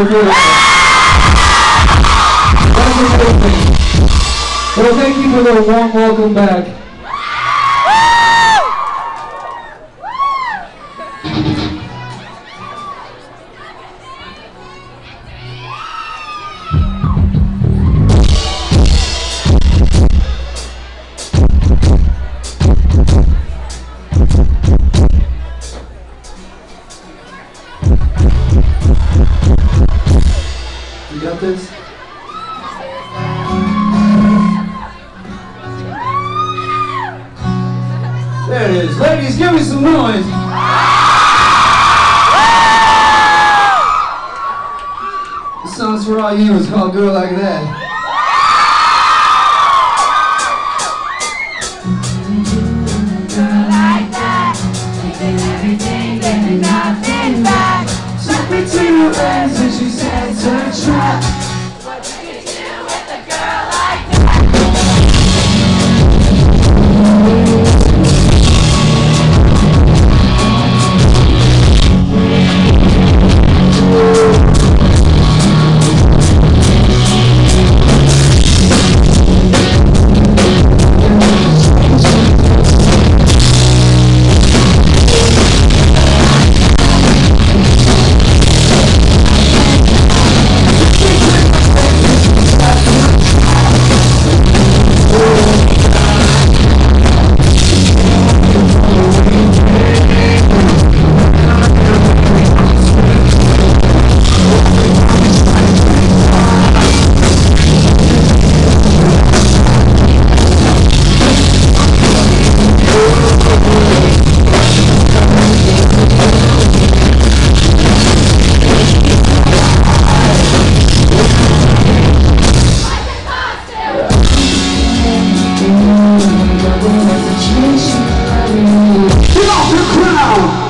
good. That's amazing. Well, thank you for the warm welcome back. You got this? There it is. Ladies, give me some noise. This song's for all you. It's called Girl Like That. Girl like that, taking everything, getting nothing back. Took me to your legs and she said to trap. What you can do with a girl like that? Get off your crown!